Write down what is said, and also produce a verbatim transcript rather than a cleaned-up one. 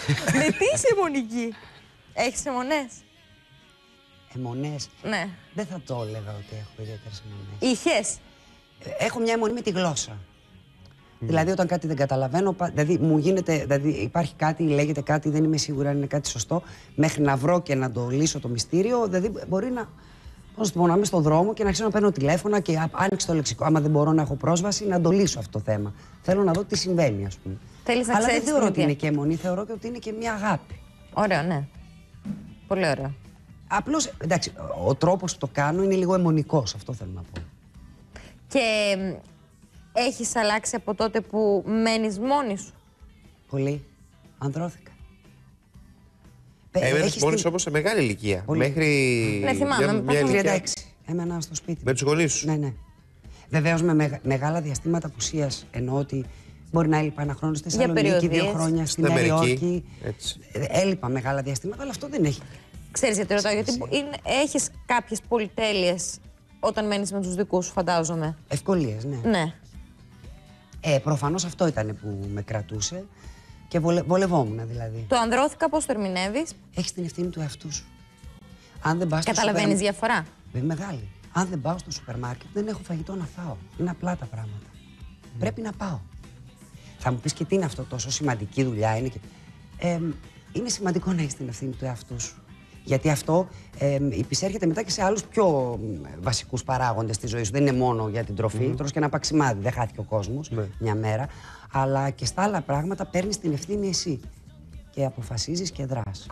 Με τι είσαι αιμονική? Έχεις αιμονές? Αιμονές. Ναι. Δεν θα το έλεγα ότι έχω ιδιαίτερες αιμονές. Είχες? Έχω μια αιμονή με τη γλώσσα. Mm. Δηλαδή, όταν κάτι δεν καταλαβαίνω, δηλαδή, μου γίνεται, δηλαδή, υπάρχει κάτι, λέγεται κάτι, δεν είμαι σίγουρη αν είναι κάτι σωστό, μέχρι να βρω και να το λύσω το μυστήριο, δηλαδή μπορεί να. Πώς να είμαι στον δρόμο και να ξέρω να παίρνω τηλέφωνα και άνοιξε το λεξικό. Άμα δεν μπορώ να έχω πρόσβαση, να το λύσω αυτό το θέμα. Θέλω να δω τι συμβαίνει, ας πούμε. Θέλεις να Αλλά ξέρεις δεν θεωρώ την ότι είναι και αιμονή, θεωρώ και ότι είναι και μια αγάπη. Ωραίο, ναι. Πολύ ωραίο. Απλώς, εντάξει, ο τρόπος που το κάνω είναι λίγο αιμονικός, αυτό θέλω να πω. Και έχεις αλλάξει από τότε που μένεις μόνη σου? Πολύ. Ανδρώθηκα. Έμενες μόνη όμως σε μεγάλη ηλικία. Πολύ. Μέχρι. Ναι, θυμάμαι, μια, με μια ηλικία... τριάντα έξι. Έμενα στο σπίτι. Με τους γονείς σου. Ναι, ναι. Βεβαίως με μεγα... μεγάλα διαστήματα απουσίας. Εννοώ ότι μπορεί να έλειπα ένα χρόνο στη Θεσσαλονίκη, δύο χρόνια στη Νέα Υόρκη. Έλειπα μεγάλα διαστήματα, αλλά αυτό δεν έχει. Ξέρεις γιατί ρωτάω, γιατί είναι, έχεις κάποιες πολυτέλειες όταν μένεις με τους δικούς σου, φαντάζομαι. Ευκολίες, ναι. Ναι. Ε, προφανώς αυτό ήταν που με κρατούσε και βολε... βολευόμουν δηλαδή. Το ανδρώθηκα πώς το ερμηνεύεις? Έχεις την ευθύνη του εαυτού σου. Αν δεν πας στο Καταλαβαίνεις σούπερ... διαφορά? Είναι μεγάλη. Αν δεν πάω στο σούπερ μάρκετ, δεν έχω φαγητό να φάω. Είναι απλά τα πράγματα. Mm. Πρέπει να πάω. Θα μου πεις και τι είναι αυτό, τόσο σημαντική δουλειά είναι. Και... Ε, είναι σημαντικό να έχεις την ευθύνη του εαυτού σου. Γιατί αυτό ε, υπησέρχεται μετά και σε άλλους πιο βασικούς παράγοντες στη ζωή σου. Δεν είναι μόνο για την τροφή. Mm. Τρως και ένα παξιμάδι, δεν χάθηκε ο κόσμος mm. μια μέρα. Αλλά και στα άλλα πράγματα παίρνεις την ευθύνη εσύ. Και αποφασίζεις και δράς.